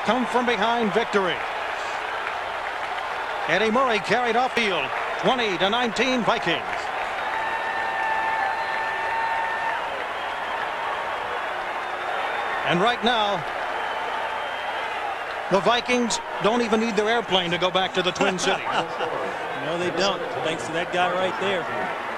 come from behind victory. Eddie Murray carried off field. 20-19 Vikings. And right now, the Vikings don't even need their airplane to go back to the Twin Cities. No, they don't, thanks to that guy right there.